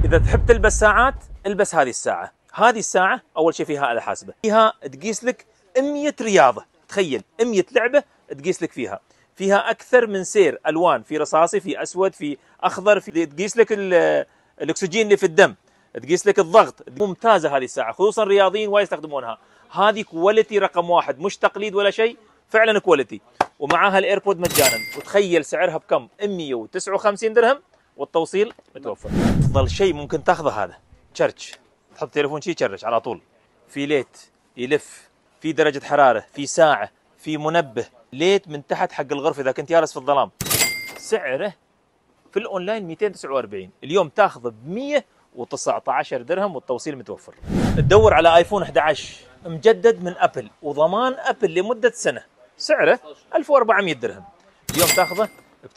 اذا تحب تلبس ساعات البس هذه الساعه. هذه الساعه اول شيء فيها آلة حاسبه، فيها تقيس لك 100 رياضه، تخيل 100 لعبه تقيس لك فيها. فيها اكثر من سير الوان، في رصاصي، في اسود، في اخضر، في تقيس لك الاكسجين اللي في الدم، تقيس لك الضغط. ممتازه هذه الساعه، خصوصا الرياضيين وايد يستخدمونها. هذه كواليتي رقم واحد، مش تقليد ولا شيء، فعلا كواليتي. ومعاها الايربود مجانا، وتخيل سعرها بكم؟ 159 درهم، والتوصيل متوفر. افضل شيء ممكن تاخذه هذا تشرج، تحط تليفون شي يشرج على طول. في ليت يلف، في درجه حراره، في ساعه، في منبه، ليت من تحت حق الغرفه اذا كنت جالس في الظلام. سعره في الاونلاين 249، اليوم تاخذه ب 119 درهم والتوصيل متوفر. تدور على ايفون 11 مجدد من ابل وضمان ابل لمده سنه، سعره 1400 درهم، اليوم تاخذه ب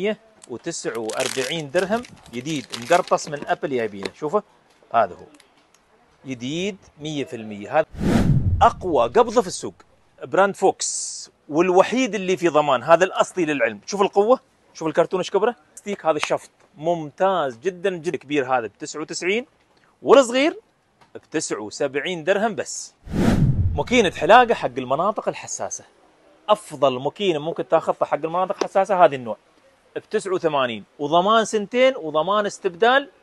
949 درهم، جديد مقرطس من ابل جايبينه. شوفه هذا هو جديد 100%. هذا اقوى قبضه في السوق، براند فوكس، والوحيد اللي في ضمان. هذا الاصلي للعلم. شوف القوه، شوف الكرتون ايش كبره، ستيك. هذا الشفط ممتاز جدا جدا. كبير هذا ب 99، والصغير ب 79 درهم بس. ماكينه حلاقه حق المناطق الحساسه، افضل ماكينه ممكن تاخذها حق المناطق الحساسه هذه النوع ب 89، وضمان سنتين وضمان استبدال